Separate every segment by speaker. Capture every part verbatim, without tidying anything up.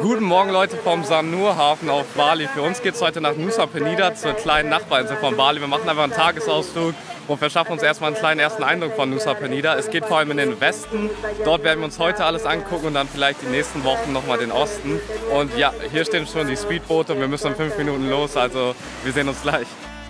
Speaker 1: Guten Morgen Leute vom Sanur-Hafen auf Bali. Für uns geht es heute nach Nusa Penida, zur kleinen Nachbarinsel von Bali. Wir machen einfach einen Tagesausflug und verschaffen uns erstmal einen kleinen ersten Eindruck von Nusa Penida. Es geht vor allem in den Westen. Dort werden wir uns heute alles angucken und dann vielleicht die nächsten Wochen nochmal den Osten. Und ja, hier stehen schon die Speedboote und wir müssen in fünf Minuten los, also wir sehen uns gleich.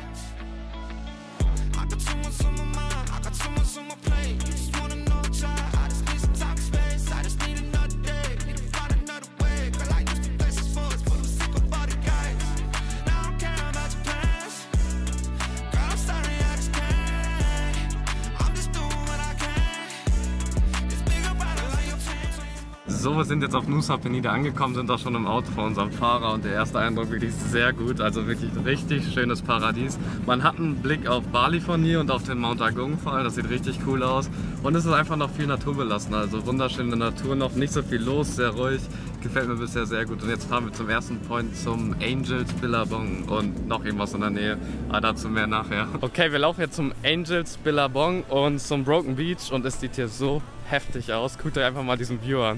Speaker 1: So, wir sind jetzt auf Nusa Penida angekommen, sind auch schon im Auto vor unserem Fahrer und der erste Eindruck wirklich sehr gut, also wirklich ein richtig schönes Paradies. Man hat einen Blick auf Bali von hier und auf den Mount Agung Fall, das sieht richtig cool aus und es ist einfach noch viel naturbelassen, also wunderschöne Natur noch, nicht so viel los, sehr ruhig, gefällt mir bisher sehr gut und jetzt fahren wir zum ersten Point zum Angels Billabong und noch irgendwas in der Nähe, aber dazu mehr nachher. Okay, wir laufen jetzt zum Angels Billabong und zum Broken Beach und es sieht hier so heftig aus, guckt euch einfach mal diesen View an.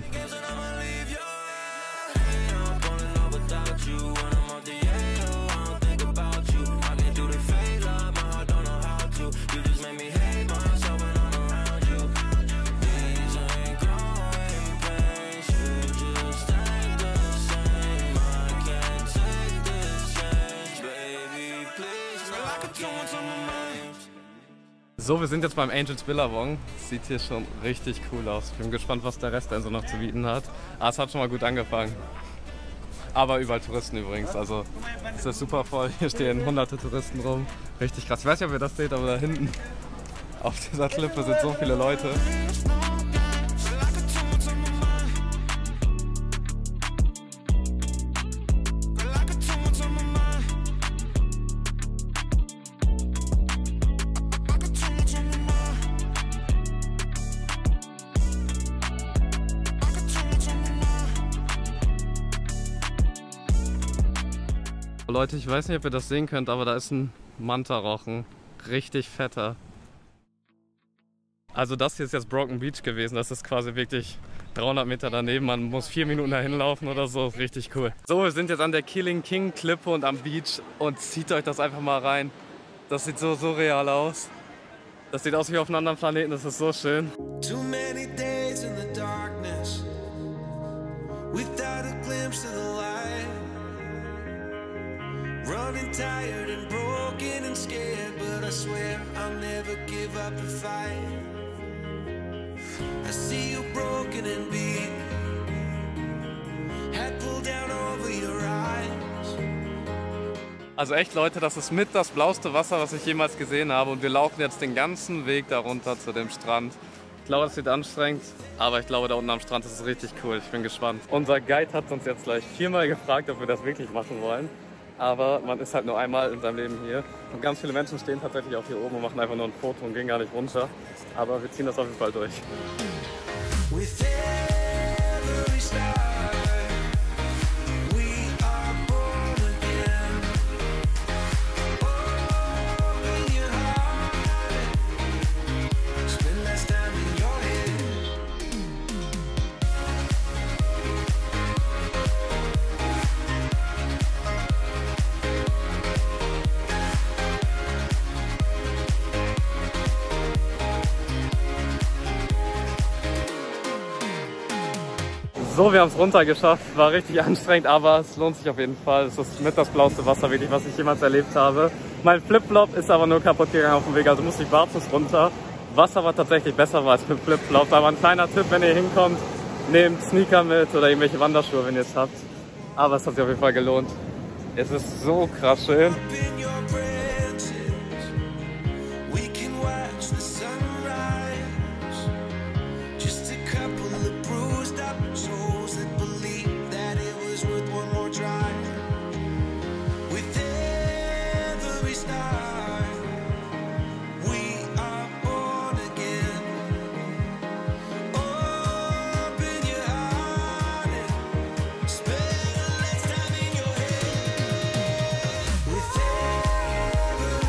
Speaker 1: So, wir sind jetzt beim Angels Billabong. Sieht hier schon richtig cool aus. Ich bin gespannt, was der Rest also noch zu bieten hat. Aber es hat schon mal gut angefangen. Aber überall Touristen übrigens. Also es ist super voll. Hier stehen hunderte Touristen rum. Richtig krass. Ich weiß nicht, ob ihr das seht, aber da hinten auf dieser Klippe sind so viele Leute. Leute, ich weiß nicht, ob ihr das sehen könnt, aber da ist ein Manta-Rochen. Richtig fetter. Also das hier ist jetzt Broken Beach gewesen. Das ist quasi wirklich dreihundert Meter daneben. Man muss vier Minuten dahin laufen oder so. Richtig cool. So, wir sind jetzt an der Killing King Klippe und am Beach und zieht euch das einfach mal rein. Das sieht so surreal aus. Das sieht aus wie auf einem anderen Planeten. Das ist so schön. Too many days in the darkness without a glimpse of the light. Running tired and broken and scared, but I swear I'll never give up the fight. I see you broken and beat, head pulled down over your eyes. Also echt Leute, das ist mit das blaueste Wasser, was ich jemals gesehen habe und wir laufen jetzt den ganzen Weg darunter zu dem Strand. Ich glaube, es wird anstrengend, aber ich glaube, da unten am Strand ist es richtig cool. Ich bin gespannt. Unser Guide hat uns jetzt gleich viermal gefragt, ob wir das wirklich machen wollen. Aber man ist halt nur einmal in seinem Leben hier. Und ganz viele Menschen stehen tatsächlich auch hier oben und machen einfach nur ein Foto und gehen gar nicht runter. Aber wir ziehen das auf jeden Fall durch. So, wir haben es runter geschafft, war richtig anstrengend, aber es lohnt sich auf jeden Fall. Es ist mit das blaueste Wasser, wirklich, was ich jemals erlebt habe. Mein Flipflop ist aber nur kaputt gegangen auf dem Weg, also musste ich barfuß runter. Was aber tatsächlich besser war als mit Flipflop. Aber ein kleiner Tipp, wenn ihr hinkommt, nehmt Sneaker mit oder irgendwelche Wanderschuhe, wenn ihr es habt. Aber es hat sich auf jeden Fall gelohnt. Es ist so krass schön.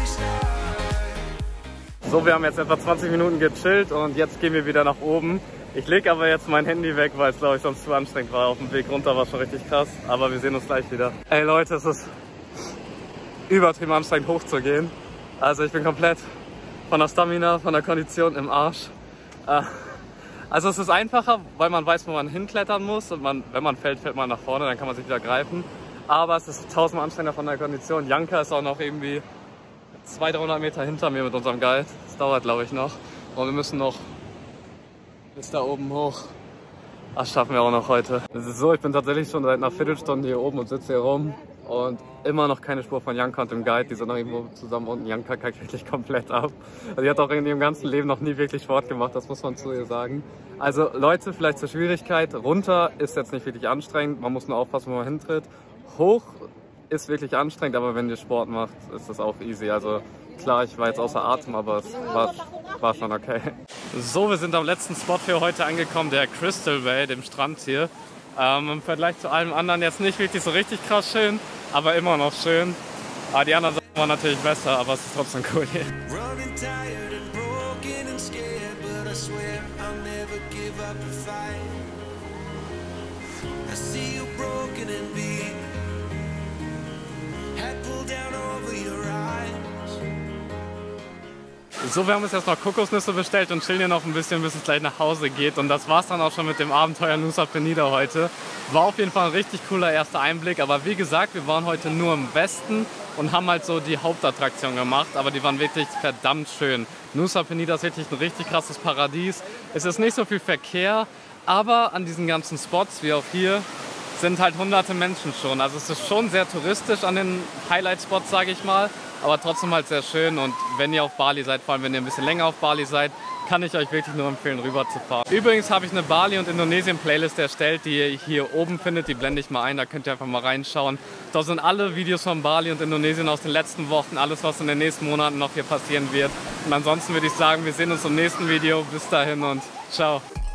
Speaker 1: So, wir haben jetzt etwa zwanzig Minuten gechillt und jetzt gehen wir wieder nach oben. Ich lege aber jetzt mein Handy weg, weil es, glaube ich, sonst zu anstrengend war. Auf dem Weg runter war schon richtig krass, aber wir sehen uns gleich wieder. Ey Leute, es ist übertrieben anstrengend hochzugehen. Also ich bin komplett von der Stamina, von der Kondition im Arsch. Also es ist einfacher, weil man weiß, wo man hinklettern muss und man, wenn man fällt, fällt man nach vorne, dann kann man sich wieder greifen. Aber es ist tausendmal anstrengender von der Kondition. Janka ist auch noch irgendwie zweihundert, dreihundert Meter hinter mir mit unserem Guide. Das dauert, glaube ich, noch. Und wir müssen noch bis da oben hoch. Das schaffen wir auch noch heute. Es ist so, ich bin tatsächlich schon seit einer Viertelstunde hier oben und sitze hier rum. Und immer noch keine Spur von Janka und dem Guide. Die sind noch irgendwo zusammen unten. Janka kackt wirklich komplett ab. Also die hat auch in ihrem ganzen Leben noch nie wirklich Sport gemacht, das muss man zu ihr sagen. Also Leute, vielleicht zur Schwierigkeit. Runter ist jetzt nicht wirklich anstrengend. Man muss nur aufpassen, wo man hintritt. Hoch ist wirklich anstrengend, aber wenn ihr Sport macht, ist das auch easy. Also klar, ich war jetzt außer Atem, aber es war, war schon okay. So, wir sind am letzten Spot für heute angekommen, der Crystal Bay, dem Strand hier. Ähm, Im Vergleich zu allem anderen jetzt nicht wirklich so richtig krass schön, aber immer noch schön. Aber die anderen Sachen waren natürlich besser, aber es ist trotzdem cool hier. So, wir haben uns jetzt noch Kokosnüsse bestellt und chillen hier noch ein bisschen, bis es gleich nach Hause geht. Und das war's dann auch schon mit dem Abenteuer Nusa Penida heute. War auf jeden Fall ein richtig cooler erster Einblick. Aber wie gesagt, wir waren heute nur im Westen und haben halt so die Hauptattraktion gemacht. Aber die waren wirklich verdammt schön. Nusa Penida ist wirklich ein richtig krasses Paradies. Es ist nicht so viel Verkehr, aber an diesen ganzen Spots, wie auch hier, sind halt hunderte Menschen schon. Also es ist schon sehr touristisch an den Highlight-Spots, sage ich mal. Aber trotzdem halt sehr schön, und wenn ihr auf Bali seid, vor allem wenn ihr ein bisschen länger auf Bali seid, kann ich euch wirklich nur empfehlen, rüber zu fahren. Übrigens habe ich eine Bali- und Indonesien-Playlist erstellt, die ihr hier oben findet, die blende ich mal ein, da könnt ihr einfach mal reinschauen. Da sind alle Videos von Bali und Indonesien aus den letzten Wochen, alles was in den nächsten Monaten noch hier passieren wird. Und ansonsten würde ich sagen, wir sehen uns im nächsten Video. Bis dahin und ciao.